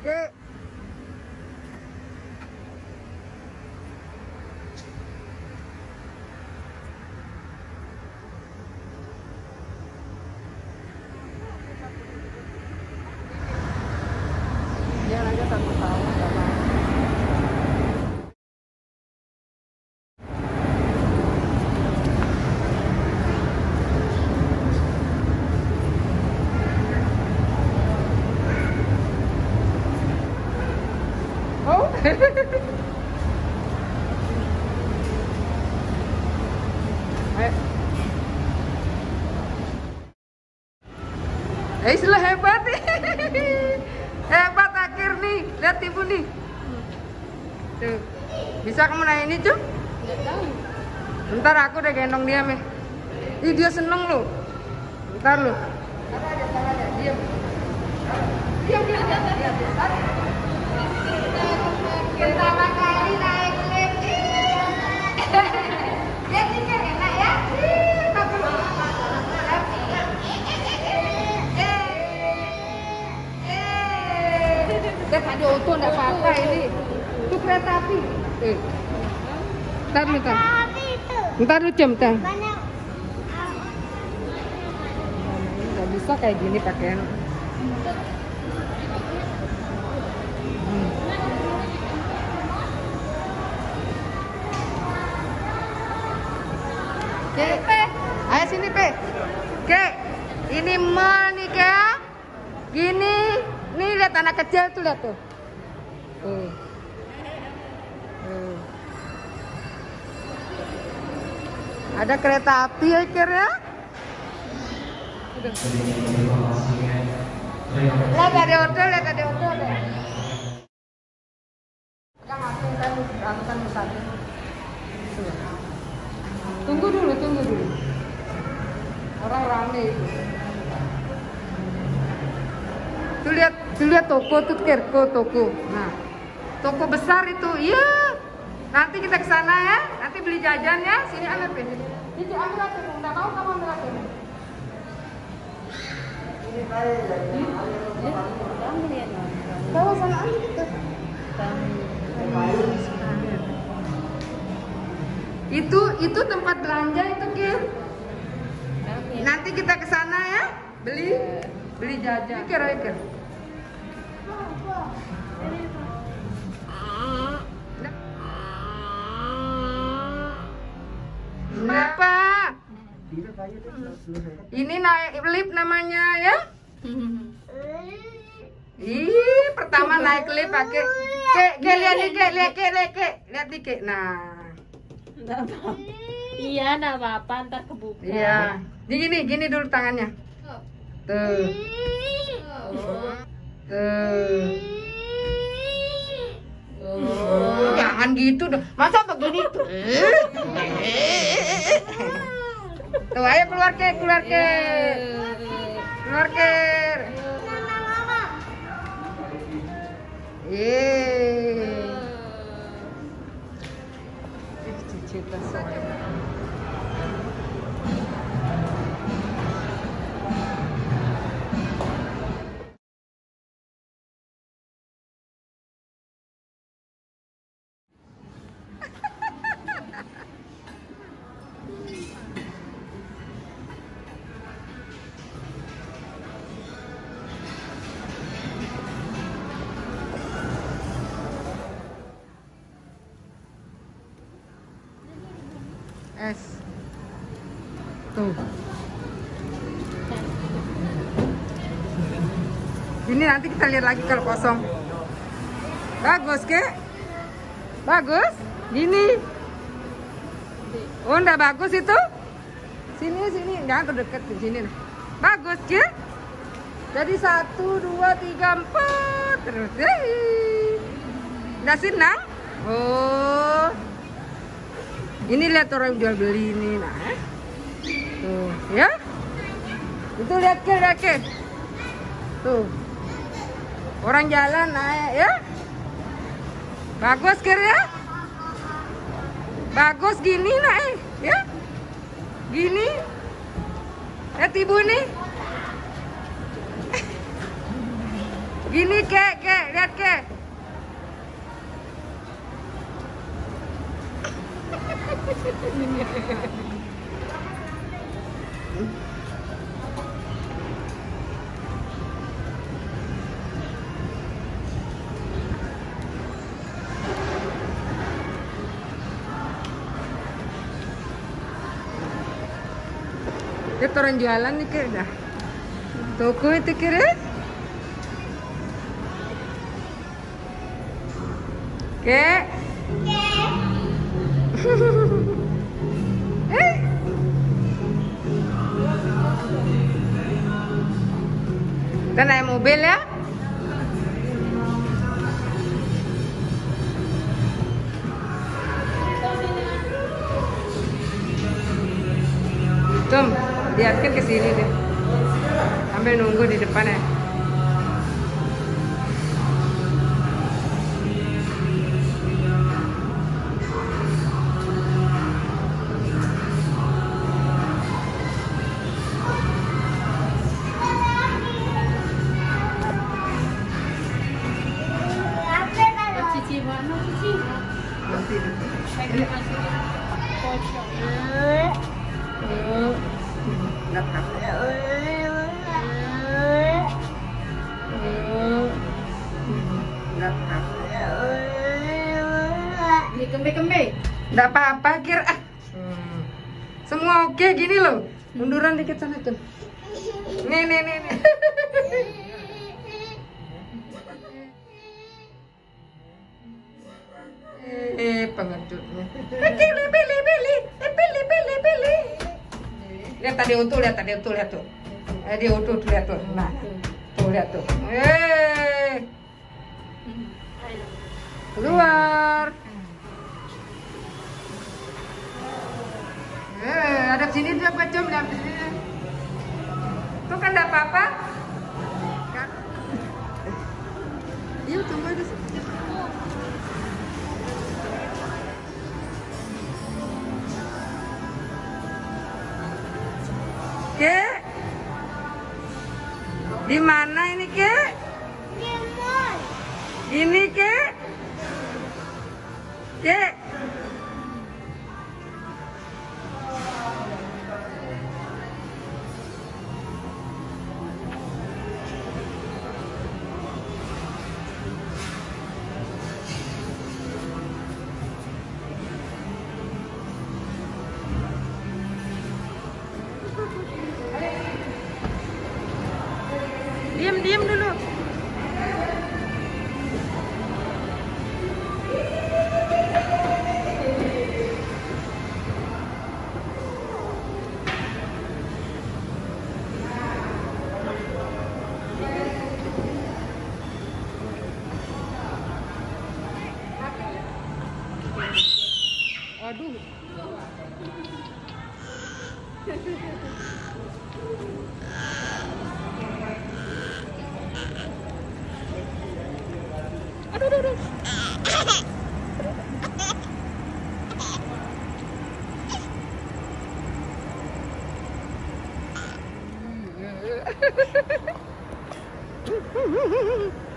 Oke. Dia aja 1 tahun nggak mau. Oh. Islah hebat nih. Hebat akhir nih. Lihat ibu nih. Tuh. Bisa kamu naik ini, Cum? Nggak tahu. Bentar aku udah gendong dia, Meh. Ih, dia seneng loh. Bentar loh. Ada. Diam. Diam. Pertama kali naik lift. Dia tinggal enak ya. Lihat ada auto enggak apa-apa ini. Itu kereta api. Bentar. Bentar lu jam teh. Nggak bisa kayak gini pakaian. Oke, ayo sini Pe. Oke, ini mall nih Kak. Gini, nih lihat anak kecil tuh lihat tuh. Ada kereta api ya kira. Lihat ada hotel, Tunggu dulu. Orang rame itu. Tuh lihat toko tuh toko. Nah, toko besar itu. Iya. Nanti kita ke sana ya. Nanti beli jajan ya. Sini ambil ini. Ini ambil aja. Enggak mau kamu ambil aja. Bawa sana ambil itu. Itu tempat belanja itu Kir. Nanti kita ke sana ya. Beli jajan. Kira-kira. Kenapa? Ini naik lift namanya ya? Ih, pertama naik lift pakai lihat nih Kek. Nah. Iya, enggak apa-apa, ntar kebuka. Iya. Gini dulu tangannya. Tuh. Jangan gitu dong. Masa begini tuh? Tuh, ayo keluar Kek. Cita soalnya. Es. Tuh. Ini nanti kita lihat lagi kalau kosong. Bagus, Kek. Bagus. Gini. Oh, enggak bagus itu? Sini. Jangan terdekat di sini. Bagus, Kek. Jadi 1, 2, 3, 4. Terus. Udah senang? Oh. Ini lihat orang jual beli ini, nah, tuh, ya, itu lihat Kek, tuh, orang jalan naik, ya, bagus Kek ya, bagus gini naik, ya, gini, lihat ibu nih, Gini kek, lihat kek. Dia turun jualan nih kek dah. Toko itu kira. Kek. Kita naik mobil ya. Tom, lihatkan ke sini deh. Sambil nunggu di depan ya. Cici mana cici? Nanti. Pengen masuk pojok. Nggak apa-apa. Nggak apa-apa. Ini kembe-kembe. Nggak apa-apa kira. Semua oke gini loh. Munduran dikit sana tuh. Nih. Pengedutnya. Pilih. Lihat tadi utuh, lihat tuh. Dia utuh, lihat tuh. Nah, tuh lihat tuh. Keluar. Ada sini berapa jam di sini? Tuh kan enggak apa-apa. Kan? Iya, tunggu di sini. Kek, di mana ini kek? Ini kek, kek. Diam dulu. Aduh. Aduh.